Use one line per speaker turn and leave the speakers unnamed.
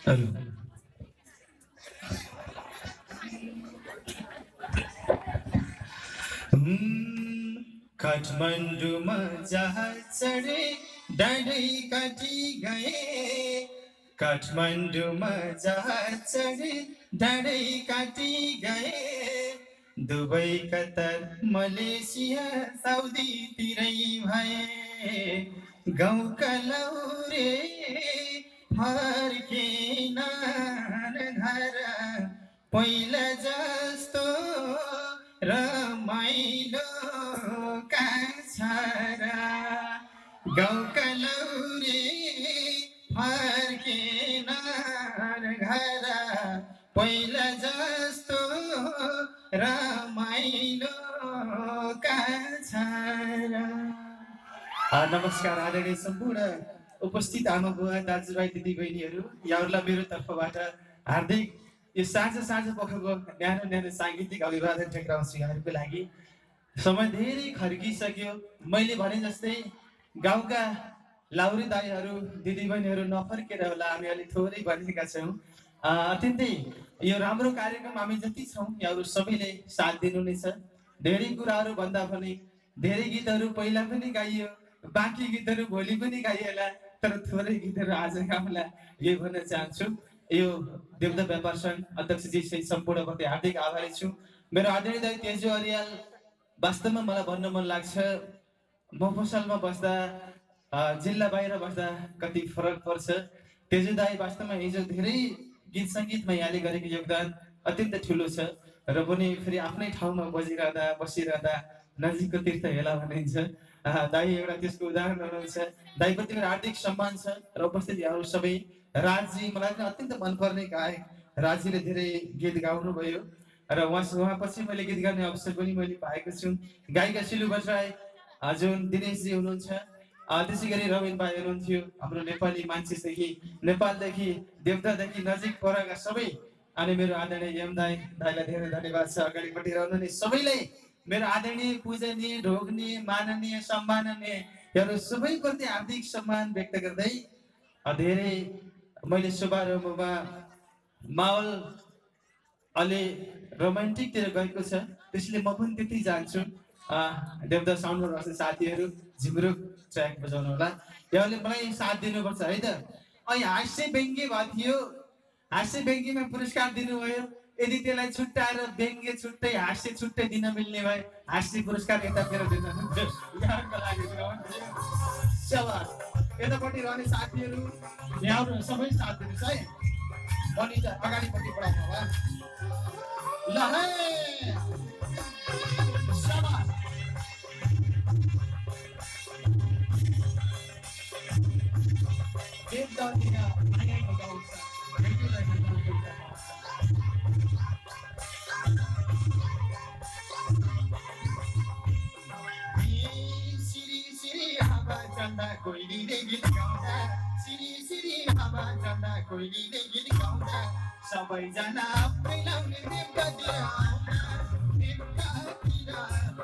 अरू काठमाडौँमा जहाज चढे डाँडै काटी गए काठमाडौँमा जहाज चढे डाँडै काटी गए दुबई कतर मलेसिया साउदीतिरै भए गाउँका लौरे फर्केन घर पहिला जस्तो रमाइलो काछरा गाउँका लौरे फर्केन घर पहिला जस्तो रमाइलो काछरा। नमस्कार आदरणीय सम्पूर्ण उपस्थित आमा बुवा दाजुभाइ दिदीबहिनीहरू, यहाँहरूलाई मेरो तर्फबाट हार्दिक यो साँझ पखको न्यानो साङ्गीतिक अभिवादन ठेक्राउँछु यहाँहरूको लागि। समय धेरै खर्किसक्यो। मैले भने जस्तै गाउँका लाउरी दाईहरू दिदीबहिनीहरू नफर्केर होला हामी अलिक थोरै भनेका छौँ। अत्यन्तै यो राम्रो कार्यक्रम हामी जति छौँ यहाँहरू सबैले साथ दिनु नै छ। धेरै कुराहरू भन्दा पनि धेरै गीतहरू पहिला पनि गाइयो, बाँकी गीतहरू भोलि पनि गाइएला, तर थोरै गीतहरू आज गाउँला, यही भन्न चाहन्छु। यो देवता व्यापार सङ्घ अध्यक्षजी सहित सम्पूर्णप्रति हार्दिक आभारी छु। मेरो आदरणीय दाइ तेजु अर्याल, वास्तवमा मलाई भन्न मन लाग्छ मफसलमा बस्दा जिल्ला बाहिर बस्दा कति फरक पर्छ। तेजु दाइ वास्तवमा हिजो धेरै गीत सङ्गीतमा यहाँले गरेको योगदान अत्यन्त ठुलो छ र पनि फेरि आफ्नै ठाउँमा बसिरहँदा नजिकको तीर्थ हेला भनिन्छ। दाइ एउटा त्यसको उदाहरण हुनुहुन्छ। दाइप्रति मेरो हार्दिक सम्मान छ र उपस्थित यहाँहरू सबै। राजजी मलाई पनि अत्यन्त मनपर्ने गायक, राजजीले धेरै गीत गाउनुभयो र उहाँपछि मैले गीत गाउने अवसर पनि मैले पाएको छु। गायिका सिलु बजराई, जुन दिनेशजी हुनुहुन्छ, त्यसै गरी रविन भाइ हुनुहुन्थ्यो। हाम्रो नेपाली मान्छेदेखि नेपालदेखि देवतादेखि नजिक परका सबै, अनि मेरो आदरणीय एम दाईलाई धेरै धन्यवाद छ। अगाडिपट्टि रहनुहुने सबैलाई मेरो आदरणीय पूजनीय ढोग्ने माननीय सम्माननीय यहाँहरू सबैप्रति हार्दिक सम्मान व्यक्त गर्दै धेरै मैले शुभारम्भमा माहौल अलि रोमान्टिकतिर गएको छ, त्यसले म पनि त्यति जान्छु। देवता साउन्डमा बस्ने साथीहरू झिमरुक ट्र्याक बजाउनु होला, यहाँले मलाई साथ दिनुपर्छ है त। अहिले हास्य व्यङ्ग्य भएको थियो, हास्य व्यङ्ग्यमा पुरस्कार दिनुभयो। यदि त्यसलाई छुट्याएर व्यङ्ग्य छुट्टै हास्य छुट्टै दिन मिल्ने भए हास्य पुरस्कार यतातिर दिनु यहाँको लागि। यतापट्टि रहने साथीहरू यहाँहरू सबै साथ दिनुहोस् है। अनि अगाडिपट्टि बढाउनु होला ल है। कोइलीले गीत गाउँदा सिरी हावा चल्दा कोइलीले गीत गाउँदा सबैजना आफै लाउने देवतातिर